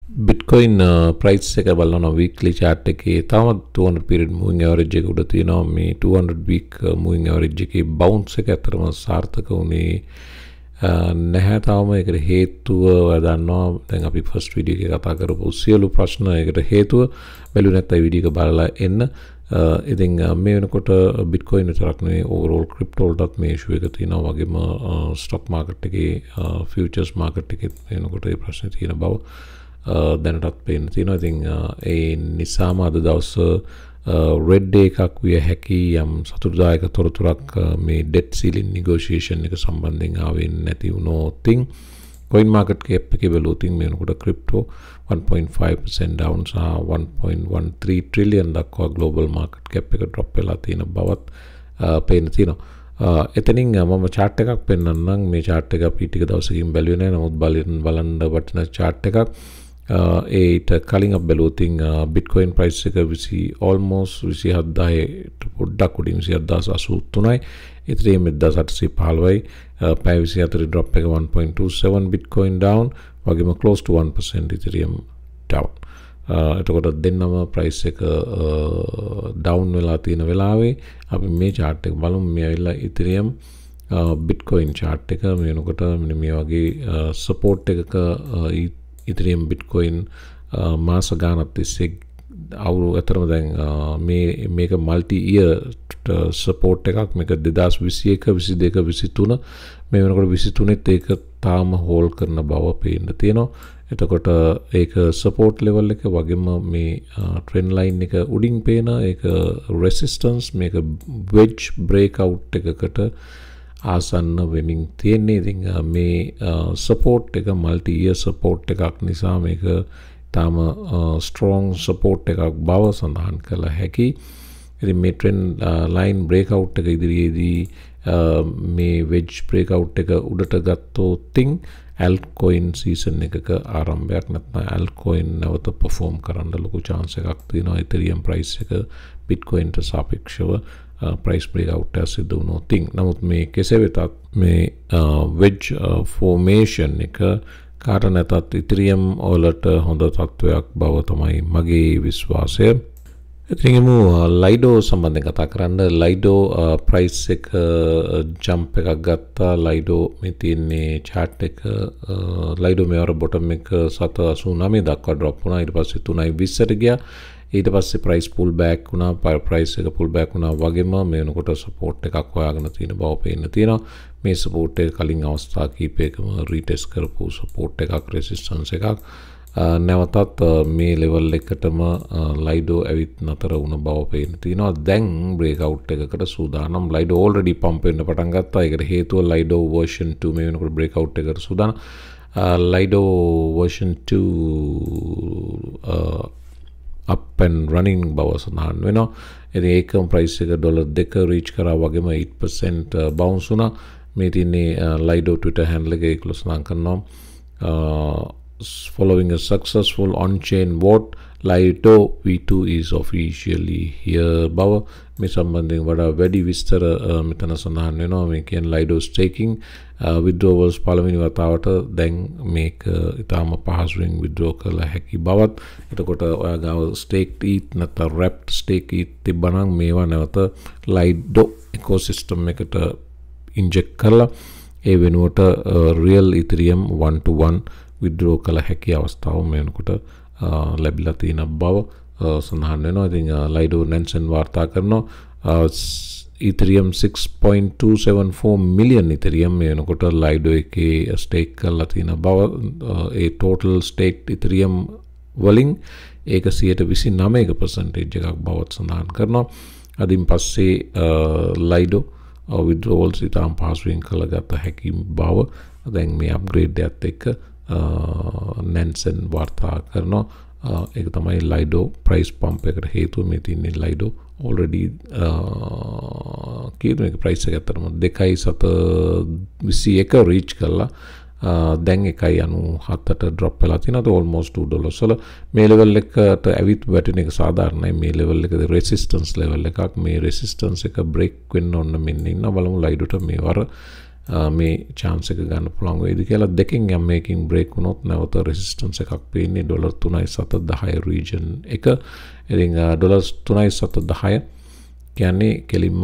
Bitcoin price එක බලනවා weekly chart එකේ තාමත් 200 period moving average එක උඩ තියෙනවා මේ 200 week moving average එකේ bounce එක අතරම සාර්ථක වුණේ නැහැ තාම ඒකට හේතුව ඔයා දන්නවා දැන් අපි first video එකේ කතා කරපු සියලු ප්‍රශ්න ඒකට හේතුව බැලුවේ නැත්නම් video එක බලලා එන්න ඉතින් මේ වෙනකොට Bitcoin විතරක් නෙවෙයි overall crypto වලටත් මේ issue එක තියෙනවා වගේම stock market එකේ futures market එකේ වෙනකොට ඒ ප්‍රශ්නේ තියෙන බව දැනටත් පේන්න තියෙනවා. ඉතින් ඒ නිසාම අද දවස් red day එකක් විය හැකි යම් සතුටුදායක තොරතුරක් මේ debt ceiling negotiation එක සම්බන්ධයෙන් ආවෙ නැති වුණොත් coin market cap එකේ බැලුවොත් මේ වෙනකොට crypto 1.5% down සහ 1.13 trillion දක්වා global market cap එක drop වෙලා තියෙන බවත් පේන්න තියෙනවා. එතනින් මම chart එකක් පෙන්නන්නම් මේ chart එක අපි ටික දවසකින් බැලුවේ නැහැ නමුත් බලන්න වටින chart එකක් ඒට කලින් අප බැලුවොත් Bitcoin price එක almost 27000ට පොඩ්ඩක් උඩින් 27083යි Ethereum 1815යි පැය 24 drop එක 1.27 Bitcoin down වගේම close to 1% Ethereum down එතකොට දෙන්නම price එක down වෙලා තියෙන වෙලාවේ අපි මේ chart එක බලමු මේ ඇවිල්ලා Ethereum Bitcoin chart එක මේ වෙනකොට මේ වගේ support එකක Ethereum Bitcoin මාස ගානක් තිස්සේ අවුරුදු අතරම දැන් මේක multi year support එකක් මේක 2021 22 23 මේ වෙනකොට 23ත් ඒක තාම hold කරන බව පේන්න තියෙනවා. එතකොට ඒක support level එක වගේම මේ trend line එක උඩින් පේන ඒක resistance මේක wedge breakout එකකට ආසන්න වෙමින් තියෙන්නේ. ඉතින් මේ support එක multi year support එකක් නිසා මේක තාම strong support එකක් බව සඳහන් කළ හැකි. ඉතින් මේ trend line breakout එක ඉදිරියේදී මේ wedge breakout එක උඩට ගත්තොත් altcoin season එකක ආරම්භයක් නැත්නම් altcoin නැවත perform කරන්න ලොකු chance එකක් තියෙනවා. Ethereum price එක Bitcoin ට සාපේක්ෂව price breakout එක සිදු වුණොත් නමුත් මේ කෙසේ වෙතත් මේ wedge formation එක කාට නැතත් Ethereum වලට හොඳ තත්වයක් බව තමයි මගේ විශ්වාසය. ඉතින් Lido සම්බන්ධයෙන් කතා කරන්න Lido price එක jump එකක් ගත්තා. Lido මේ තියෙන්නේ chart එක Lido මේවර bottom එක 789 දක්වා drop වුණා. ඊට පස්සේ 320ට ගියා. ඊට පස්සේ price pull back වුණා. price එක pull back වුණා වගේම මේ වෙනකොට support එකක් හොයාගෙන තියෙන බව පේන්න තියෙනවා. මේ support එක කලින් අවස්ථා කිහිපයකම retest කරපු support එකක් resistance එකක් නැවතත් මේ level එකටම Lido ඇවිත් නතර වුණ බව පේන්න තියෙනවා. දැන් breakout එකකට සූදානම්. Lido already pump වෙන්න පටන් ගත්තා. ඒකට හේතුව Lido version 2 මේ වෙනකොට breakout එකකට සූදානම්. Lido version 2 up and running බව සඳහන් වෙනවා. ඉතින් ඒකම price එක $2 reach කරා වගේම 8% bounce වුණා. මේ තියන්නේ Lido Twitter handle එකේ close සඳහන් කරනවා. Following a successful on-chain vote, Lido V2 is officially here බව මේ සම්බන්ධයෙන් වඩා වැඩි විස්තර මෙතන සඳහන් වෙනවා. මේ කියන්නේ Lido staking withdrawals පළවෙනි වතාවට දැන් මේක ඊටාම පහසුවෙන් withdraw කළ හැකි බවත්. එතකොට ඔයා ගාව staked ETH නැත්නම් wrapped stake ETH තිබ්බනම් මේවා නැවත Lido ecosystem එකට inject කරලා ඒ වෙනුවට real Ethereum 1-to-1 withdraw කළ හැකි අවස්ථාව මේ වෙනකොට ලැබිලා තියෙන බව සඳහන් වෙනවා. ඉතින් Lido Nansen වාර්තා කරනවා Ethereum 6.274 million Ethereum මේ වෙනකොට Lido එකේ stake කරලා තියෙන බව. ඒ total staked Ethereum වලින් ඒක 29% එකක් බවත් සඳහන් කරනවා. අදින් පස්සේ Lido withdrawals ඉතාම පහසුවෙන් කළගත හැකි බව දැන් මේ upgrade එකත් එක්ක Nansen වාර්තා කරනවා. ඒක තමයි Lido price pump එකට හේතුව. මේ තියන්නේ Lido already කීයද මේක price එක අතරම 2.721 reach කරලා දැන් 1.97ට drop වෙලා තියෙනවා. almost $2 වල මේ level එකට ඇවිත් වැටෙන එක සාධාරණයි. මේ level එකද resistance level එකක්. මේ resistance එක break වෙන්න ඕන මෙන්න ඉන්න බලමු Lidoට මේ වර මේ chance එක ගන්න පුළුවන් වෙයිද කියලා දෙකෙන් යම් මේකින් break වුණොත් නැවත resistance එකක් පේන්නේ $3.710 region එක. ඉතින් $3.710 කියන්නේ කෙලින්ම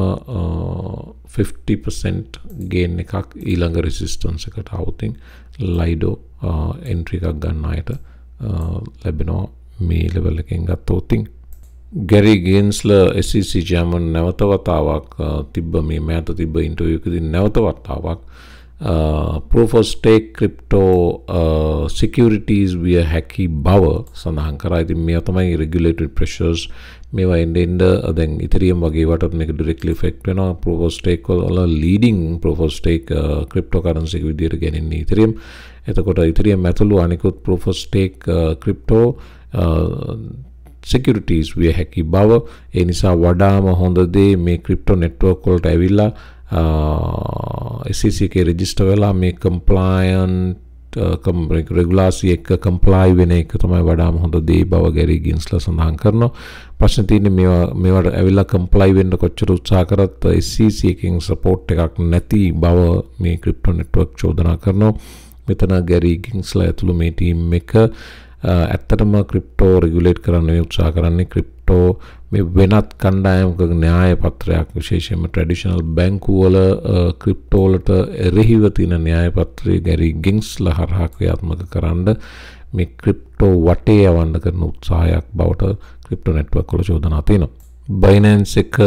50% gain එකක් ඊළඟ resistance එකට આવුතින් Lido entry එකක් ගන්න අයට ලැබෙනවා මේ level එකෙන් ගත්තොත්. Gary Gensler SEC chairman නැවත වතාවක් තිබ්බ මේ මෑත තිබ්බ ඉන්ටර්වියු එකදී නැවත වතාවක් proof of stake crypto securities via හැකි බව සඳහන් කරා. ඉතින් මේ තමයි regulatory pressures මේවා එන්න දැන් Ethereum වගේ වටත් මේක directly effect වෙනවා. proof of stake වල leading proof of stake cryptocurrency එක විදිහට ගෙනින්නේ Ethereum. එතකොට Ethereum ඇතුළු අනිකුත් proof of stake crypto securities විය හැකි බව ඒ නිසා වඩාම හොඳ දේ මේ crypto network වලට ඇවිල්ලා SEC එකේ register වෙලා මේ compliant regulation එක comply වෙන එක තමයි වඩාම හොඳ දේ බව Gary Gensler සඳහන් කරනවා. ප්‍රශ්න තියෙන්නේ මේවට ඇවිල්ලා comply වෙන්න කොච්චර උත්සාහ කරත් SEC එකෙන් support එකක් නැති බව මේ crypto network චෝදනා කරනවා. මෙතන Gary Gensler ඇතුළු මේ team එක ඇත්තටම ක්‍රිප්ටෝ රෙගුලේට් කරන්න උත්සාහ කරන්නේ ක්‍රිප්ටෝ මේ වෙනත් කණ්ඩායමක න්‍යාය පත්‍රයක් විශේෂයෙන්ම ට්‍රැඩිෂනල් බැංකු වල ක්‍රිප්ටෝ වලට එරෙහිව තියෙන න්‍යාය පත්‍රය Gary Gensler හරහා ක්‍රියාත්මක කරන්න මේ ක්‍රිප්ටෝ වටේ යවන්න කරන උත්සාහයක් බවට ක්‍රිප්ටෝ නෙට්වර්ක් වල චෝදනා තියෙනවා. Binance එක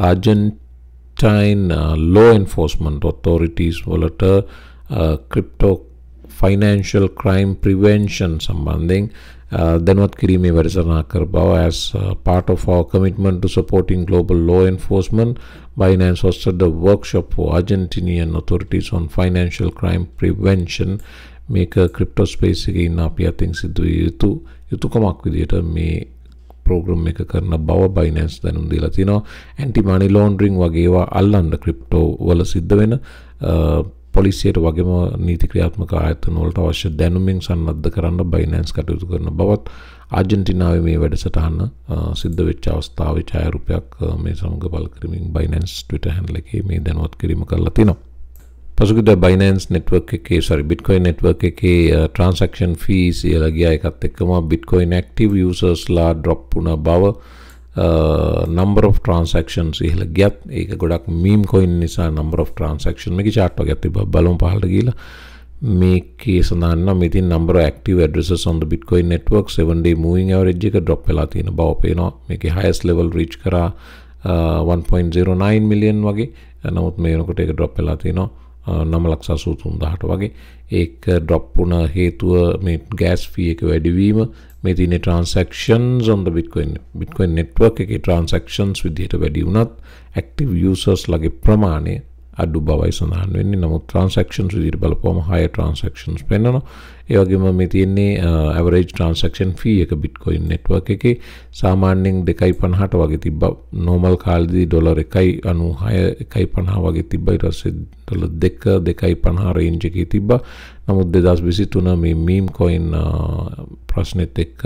Argentine law enforcement authorities වලට ක්‍රිප්ටෝ financial crime prevention සම්බන්ධයෙන් දැනුවත් කිරීමේ වැඩසටහනක් කර බව as part of our commitment to supporting global law enforcement. Binance hosted a workshop for Argentinian authorities on financial crime prevention. මේක crypto space එකේ ඉන්න අපි අතින් සිදු යුතුකමක් විදිහට මේ program එක කරන බව Binance දැනුම් දීලා තිනවා. anti money laundering වගේ ඒවා අල්ලන්න crypto වල සිද්ධ වෙන පොලිසියට වගේම නීති ක්‍රියාත්මක ආයතන වලට අවශ්‍ය දැනුමින් සන්නද්ධ කරන්න Binance කටයුතු කරන බවත් ආජන්ටිනාවේ මේ වැඩසටහන සිද්ධ වෙච්ච අවස්ථාවේ ඡායාරූපයක් මේ සමග බල කරමින් Binance Twitter handle එකේ මේ දැනුවත් කිරීම කරලා තිනවා. පසුගියදා Binance network එකේ Bitcoin network එකේ transaction fees ඉහළ ගියා. එකත් එක්කම Bitcoin active users ලා drop වුණ බව number of transactions ඉහළ ගියත් ඒක ගොඩක් meme coin නිසා number of transactions මේකේ chart එකක් තිබ්බා බලමු පහළට ගිහලා මේකේ සඳහන් නම් මෙතින් number of active addresses on the Bitcoin network 7-day moving average එක drop වෙලා තියෙන බව පේනවා. මේකේ highest level reach කරා 1.09 million වගේ. නමුත් මේ වෙනකොට ඒක drop වෙලා තියෙනවා 9,83,000 වගේ. ඒක drop වුණ හේතුව මේ gas fee එක වැඩිවීම මේ තියෙන transactions on the Bitcoin network එකේ transactions විදිහට වැඩි වුණත් active users ලගේ ප්‍රමාණය අඩු බවයි සඳහන් වෙන්නේ. නමුත් transactions විදිහට බලපුවම higher transactions පෙන්වනවා. ඒ වගේම මේ තියෙන්නේ average transaction fee එක Bitcoin network එකේ සාමාන්‍යයෙන් 2.50ට වගේ තිබ්බා. normal කාලෙදී $1.96 1.50 වගේ තිබ්බා. ඊට පස්සේ $2.50 range එකේ තිබ්බා. නමුත් 2023 මේ meme coin ප්‍රශ්නෙත් එක්ක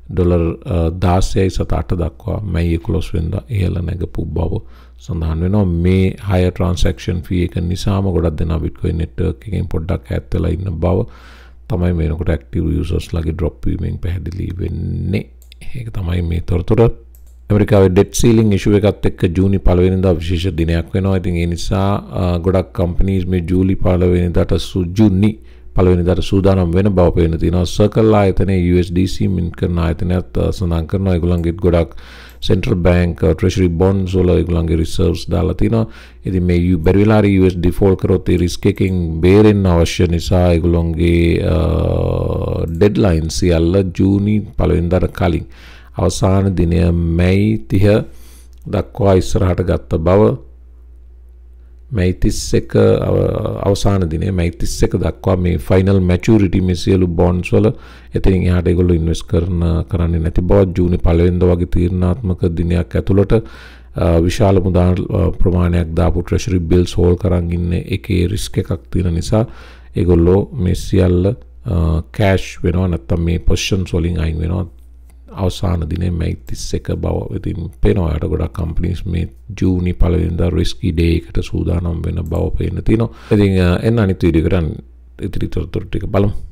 $16.8 දක්වා මැයි 11 වෙනිදා ඉහළ නැගපු බව සඳහන් වෙනවා. මේ higher transaction fee එක නිසාම ගොඩක් දෙනා Bitcoin network එකෙන් පොඩ්ඩක් ඈත් වෙලා ඉන්න බව තමයි මේනකොට active users ලගේ drop වීමෙන් පැහැදිලි වෙන්නේ. ඒක තමයි මේ තොරතුර. ඇමරිකාවේ debt ceiling issue එකත් එක්ක ජූනි 1 වෙනිදා විශේෂ දිනයක් වෙනවා. ඉතින් ඒ නිසා ගොඩක් companies මේ ජූලි 1 වෙනිදාට ජූනි 1 වෙනිදාට සූදානම් වෙන බව පේන තියෙනවා. Circle ආයතනයේ USDC mint කරන ආයතනයත් සඳහන් කරනවා ඒගොල්ලන්ගෙත් ගොඩක් central bank treasury bonds වල ඒගොල්ලන්ගේ reserves දාලා තිනවා. ඉතින් මේ බැරි වෙලා හරි US default කරොත් ඒ risk එකකින් බේරෙන්න අවශ්‍ය නිසා ඒගොල්ලන්ගේ deadline සියල්ල ජූනි 1 වෙනිදාට කලින් අවසාන දිනය මැයි 30 දක්වා ඉස්සරහට ගත්ත බව මැයි 31 අවසාන දිනේ මැයි 31 දක්වා මේ final maturity මේ සියලු bonds වල එතනින් එහාට ඒගොල්ලෝ ඉන්වෙස්ට් කරන්නේ නැති බව ජූනි 1 වෙනිදා වගේ තීරණාත්මක දිනයක් ඇතුළත විශාල මුදල් ප්‍රමාණයක් දාපු treasury bills hold කරන් ඉන්න එකේ risk එකක් තියෙන නිසා ඒගොල්ලෝ මේ සියල්ල cash වෙනවා නැත්නම් මේ positions වලින් අයින් වෙනවා අවසාන දිනේ May 31 බව. ඉතින් පේනවා යට ගොඩක් කම්පනීස් මේ ජූනි පළවෙනිදා රිස්කි ඩේ එකට සූදානම් වෙන බව පේන්න තියෙනවා. ඉතින් එන්න අනිත් වීඩියෝ එකට ඉතිරි තොරතුරු ටික බලමු.